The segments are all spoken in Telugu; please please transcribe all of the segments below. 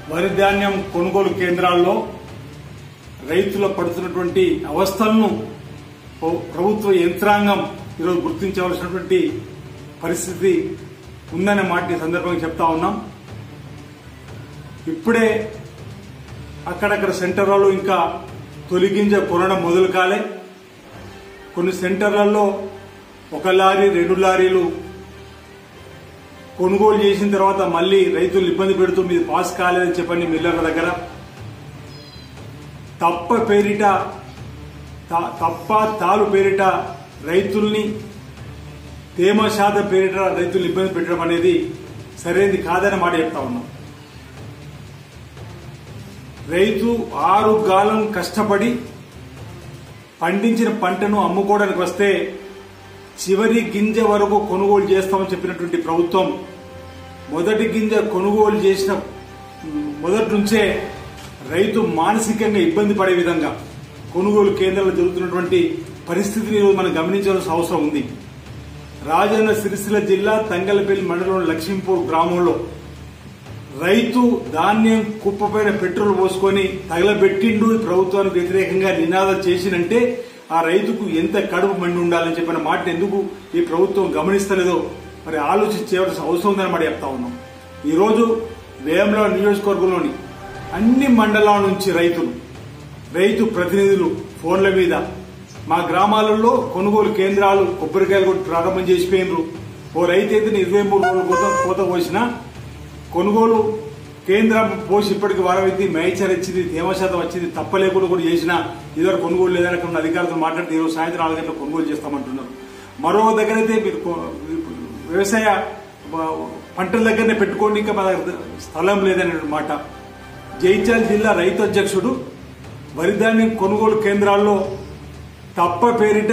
వరి ధాన్యం కొనుగోలు కేంద్రాల్లో రైతుల పడుతున్నటువంటి అవస్థలను ప్రభుత్వ యంత్రాంగం ఈరోజు గుర్తించవలసినటువంటి పరిస్థితి ఉందనే మాట సందర్భంగా చెప్తా ఉన్నాం. ఇప్పుడే అక్కడక్కడ సెంటర్లలో ఇంకా తొలిగింజ కొనడం మొదలు కాలే. కొన్ని సెంటర్లలో 1 లారీ 2 లారీలు కొనుగోలు చేసిన తర్వాత మళ్లీ రైతులు ఇబ్బంది పెడుతూ మీది పాస్ కాలేదని చెప్పండి మిల్లర్ల దగ్గర. తప్ప తాలు పేరిట రైతుల్ని తేమ శాతం పేరిట రైతులు ఇబ్బంది పెట్టడం అనేది సరైనది కాదని మాట చెప్తా ఉన్నాం. రైతు 6 గాలం కష్టపడి పండించిన పంటను అమ్ముకోవడానికి వస్తే చివరి గింజ వరకు కొనుగోలు చేస్తామని చెప్పినటువంటి ప్రభుత్వం మొదటి గింజ కొనుగోలు చేసిన మొదటి నుంచే రైతు మానసికంగా ఇబ్బంది పడే విధంగా కొనుగోలు కేంద్రాలు జరుగుతున్నటువంటి పరిస్థితిని మనం గమనించాల్సిన అవసరం ఉంది. రాజన్న సిరిసిల్ల జిల్లా తంగలపల్లి మండలం లక్ష్మీపూర్ గ్రామంలో రైతు ధాన్యం కుప్పపైన పెట్రోల్ పోసుకొని తగలబెట్టిండు ప్రభుత్వానికి వ్యతిరేకంగా నినాదాలు చేసినంటే ఆ రైతుకు ఎంత కడుపు మండి ఉండాలని చెప్పిన మాట ఎందుకు ఈ ప్రభుత్వం గమనిస్తలేదో మరి ఆలోచించేవలసిన అవసరం ఉందని మాట చెప్తా ఉన్నాం. ఈ రోజు వేములవాడ నియోజకవర్గంలోని అన్ని మండలాల నుంచి రైతు ప్రతినిధులు ఫోన్ల మీద మా గ్రామాలలో కొనుగోలు కేంద్రాలు కొబ్బరికాయలు కూడా ప్రారంభం చేసిపోయినరు. ఓ రైతు అయితే 23 రోజుల కోత పోసిన కొనుగోలు కేంద్రం పోసి ఇప్పటికి వారమైంది, మేచర్ వచ్చింది, తేమ శాతం వచ్చింది, తప్పలేకుండా కూడా చేసినా ఇదివరకు కొనుగోలు లేదని అక్కడ అధికారులతో మాట్లాడితే ఈరోజు సాయంత్రం 4 గంటలకు కొనుగోలు చేస్తామంటున్నారు. మరో దగ్గర అయితే మీరు వ్యవసాయ పంటల దగ్గరనే పెట్టుకోండి, ఇంకా మా స్థలం లేదనే మాట. జైత్యాల జిల్లా రైతు అధ్యక్షుడు వరి ధాన్యం కొనుగోలు కేంద్రాల్లో తప్ప పేరిట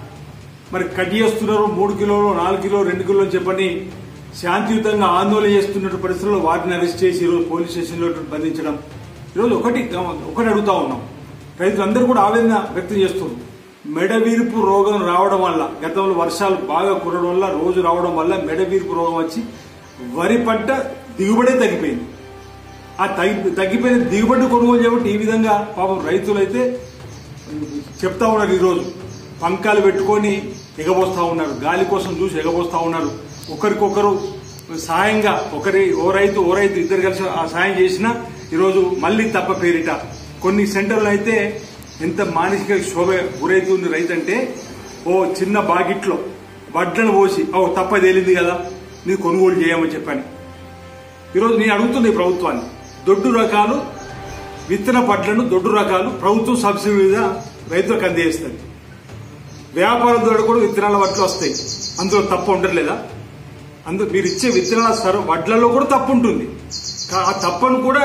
మరి కట్ చేస్తున్నారు. 3 కిలోలు 4 కిలోలు 2 కిలోలు చెప్పని శాంతియుతంగా ఆందోళన చేస్తున్న పరిస్థితుల్లో వాటిని అరెస్ట్ చేసి ఈరోజు పోలీస్ స్టేషన్లో బంధించడం. ఈరోజు ఒకటి అడుగుతా ఉన్నాం, రైతులందరూ కూడా ఆవేదన వ్యక్తం చేస్తున్నారు. మెడవీర్పు రోగం రావడం వల్ల, గతంలో వర్షాలు బాగా కురవడం వల్ల, రోజు రావడం వల్ల మెడవీర్పు రోగం వచ్చి వరి పంట దిగుబడే తగ్గిపోయింది. ఆ తగ్గిపోయిన దిగుబడి కొనుగోలు చేయబట్టి ఈ విధంగా పాపం రైతులైతే చెప్తా ఉన్నారు. ఈరోజు పంకాలు పెట్టుకొని ఎగబోస్తా ఉన్నారు, గాలి కోసం చూసి ఎగబోస్తా ఉన్నారు. ఒకరికొకరు సాయంగా ఓ రైతు ఇద్దరు కలిసి ఆ సాయం చేసినా ఈరోజు మళ్లీ తప్ప పేరిట కొన్ని సెంటర్లు అయితే ఎంత మానసిక శోభ గురైతుంది రైతు అంటే, ఓ చిన్న బాకెట్లో వడ్లను పోసి తప్ప తేలింది కదా నీకు కొనుగోలు చేయమని చెప్పని. ఈరోజు నేను అడుగుతుంది ఈ ప్రభుత్వాన్ని, దొడ్డు రకాలు విత్తన పడ్లను దొడ్డు రకాలు ప్రభుత్వం సబ్సిడీ మీద రైతులకు అందేస్తుంది. వ్యాపారం ద్వారా కూడా విత్తనాల వడ్లు వస్తాయి, అందులో తప్పు ఉండట్లేదా? మీరు ఇచ్చే విత్తనాల వడ్లలో కూడా తప్పు ఉంటుంది. ఆ తప్పను కూడా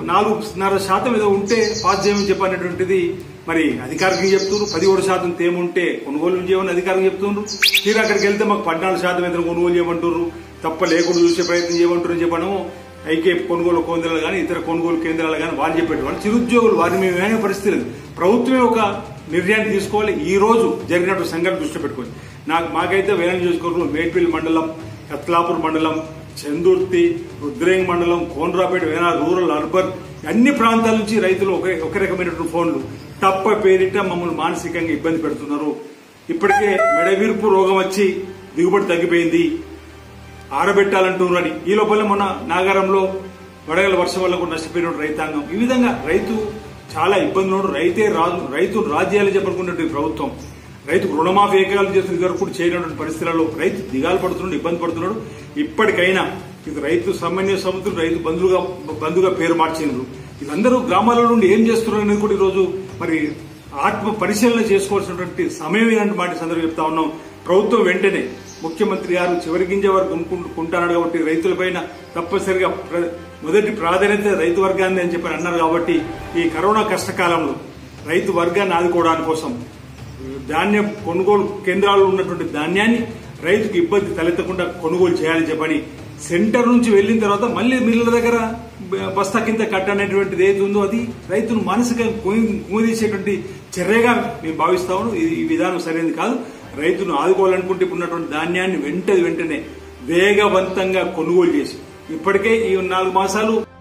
4.5% ఏదో ఉంటే పాస్ చేయమని చెప్పనేటువంటిది మరి అధికారికంగా చెప్తున్నారు. 17% తేమ ఉంటే కొనుగోలు చేయమని అధికారికంగా చెప్తున్నారు. మీరు అక్కడికి వెళ్తే మాకు 14% ఏదైనా కొనుగోలు చేయమంటారు, తప్ప లేకుండా చూసే ప్రయత్నం చేయమంటారు చెప్పడం ఐకే కొనుగోలు కేంద్రాలు కానీ ఇతర కొనుగోలు కేంద్రాలు కానీ వాళ్ళు చెప్పేటువంటి చిరుద్యోగులు వారిని మేము ఏమైనా పరిస్థితి లేదు. ప్రభుత్వమే ఒక నిర్ణయాన్ని తీసుకోవాలి. ఈ రోజు జరిగినటువంటి సంఘటన దృష్టి పెట్టుకోండి. మాకైతే వేల నియోజకవర్గంలో మేడ్పల్లి మండలం, కత్లాపూర్ మండలం, చందుర్తి, రుద్రేంగ్ మండలం, కోనరాపేట, వేనా రూరల్, అర్బన్ అన్ని ప్రాంతాల నుంచి రైతులు ఒక రకమైనటువంటి ఫోన్లు తప్ప పేరిట మమ్మల్ని మానసికంగా ఇబ్బంది పెడుతున్నారు. ఇప్పటికే మెడవీర్పు రోగం వచ్చి దిగుబడి తగ్గిపోయింది, ఆరబెట్టాలంటున్నారని. ఈ లోపల మొన్న నాగారంలో వడగల వర్షం వల్ల కూడా నష్టపోయిన రైతాంగం. ఈ విధంగా రైతు చాలా ఇబ్బందులు. రైతు రాజ్యాలు చెప్పనుకున్నటువంటి ప్రభుత్వం రైతుకు రుణమాఫీ ఏకాలు చేస్తున్న ఇదివరకు కూడా చేయనటువంటి పరిస్థితులలో రైతు దిగాలు పడుతున్నాడు, ఇబ్బంది పడుతున్నాడు. ఇప్పటికైనా ఇది రైతు సమన్వయ సమితులు రైతు బంధుగా పేరు మార్చిండ్రు. వీళ్ళందరూ గ్రామాల నుండి ఏం చేస్తున్నారు అనేది కూడా ఈరోజు మరి ఆత్మ పరిశీలన చేసుకోవాల్సినటువంటి సమయం ఏంటంటే మాట సందర్భం చెప్తా ఉన్నాం. ప్రభుత్వం వెంటనే ముఖ్యమంత్రి గారు చివరి గింజ వరకు కొనుక్కుంటున్నాడు కాబట్టి రైతులపైన తప్పనిసరిగా మొదటి ప్రాధాన్యత రైతు వర్గాన్ని అని చెప్పి అన్నారు. కాబట్టి ఈ కరోనా కష్టకాలంలో రైతు వర్గాన్ని ఆదుకోవడానికి కోసం ధాన్యం కొనుగోలు కేంద్రాల్లో ఉన్నటువంటి ధాన్యాన్ని రైతుకు ఇబ్బంది తలెత్తకుండా కొనుగోలు చేయాలని చెప్పని సెంటర్ నుంచి వెళ్లిన తర్వాత మళ్లీ మిల్లుల దగ్గర బస్తా కింద కట్టనేటువంటిది ఏది ఉందో అది రైతును మానసికంగా కుమిదీసేటువంటి చర్యగా మేము భావిస్తాము. ఈ విధానం సరైనది కాదు. రైతును ఆదుకోవాలనుకుంటే ఉన్నటువంటి ధాన్యాన్ని వెంటనే వేగవంతంగా కొనుగోలు చేసి ఇప్పటికే ఈ 4 మాసాలు